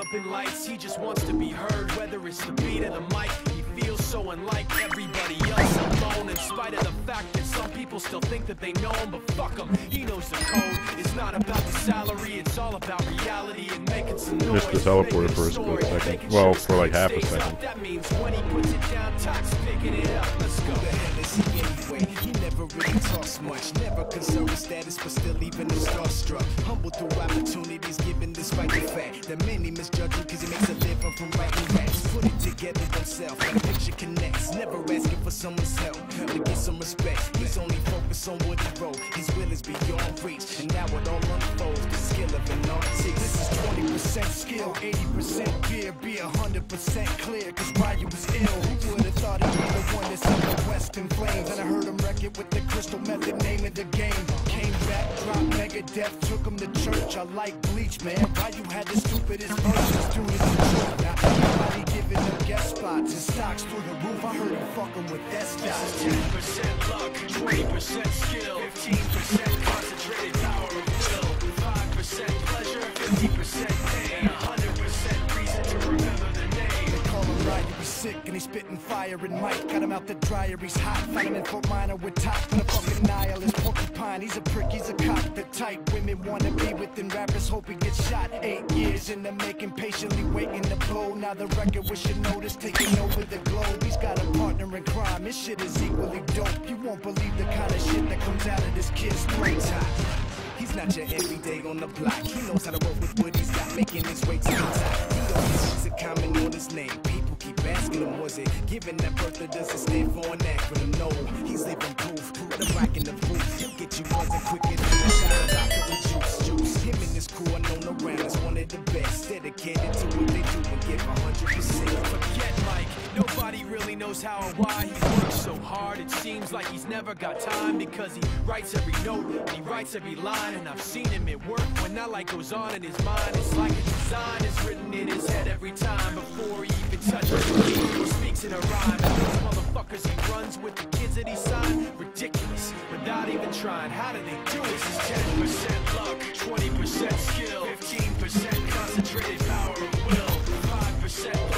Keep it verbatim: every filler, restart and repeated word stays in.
flipping lights, he just wants to be heard. Whether it's the beat of the mic, he feels so unlike everybody else alone. In spite of the fact that some people still think that they know him, but fuck him, he knows the code. It's not about the salary, it's all about reality and making some noise. Missed the teleporter for a split second. Well, for like half a second. That means when he puts it down, Tox picking it up. Let's go. Anyway, he never really talks much, never concerned with status, but still even is starstruck. Humble through opportunities given despite the fact that many misjudge him because he makes a living from writing raps. Put it together himself, and the picture connects. Never asking for someone's help to get some respect. He's only focused on what he wrote. His will is beyond reach, and now it all unfolds. The skill of an artist. This is twenty percent skill, eighty percent fear, be one hundred percent clear. Cause Ryu was ill. Who would have thought he'd be the one that set the West in flames? And I heard him wreck it with the crystal method, name of the game. Came back, dropped Megadeth, took him to church. I like Bleach, man. Ryu had the stupidest verses, dude is the truth. Now everybody giving them guest spots and stocks through the roof. I heard him fucking with that stock. ten percent luck, twenty percent skill, fifteen percent concentrated power of will, five percent pleasure, fifty percent pain, one hundred percent reason to remember the name. They call him Ryu, he's sick and he's spitting fire and Mike got him out the dryer, he's hot. Fighting in Fort Minor with top for the fucking nihilist porcupine. He's a prick, he's a cock, the type women wanna be within rappers, hope he gets shot. Eight years in the making, patiently waiting to blow. Now the record with your notice taking over the globe. He's got a partner in crime, his shit is equally dope. You won't believe the kind of shit that comes out of this kid's throat. He's not your everyday on the block. He knows how to work with what he's got, making his way to the top. He always a comment on his name. People keep asking him, was it given that birth or does it stand for an acronym? No, he's living proof. The rock in the booth, he'll get you buzzing quicker than a shot of vodka with juice, juice. Him and his crew are known around as one of the best, dedicated to what they do and give one hundred percent. Forget Mike, nobody really knows how or why he works so hard. It seems like he's never got time because he writes every note and he writes every line. And I've seen him at work when that light goes on in his mind. It's like a design is written in his head every time before he even touches the key or speaks in a rhyme. And those motherfuckers he runs with, the kids that he signed, ridiculous, without even trying. How do they do it? This is ten percent luck, twenty percent skill, fifteen percent concentrated power of will, five percent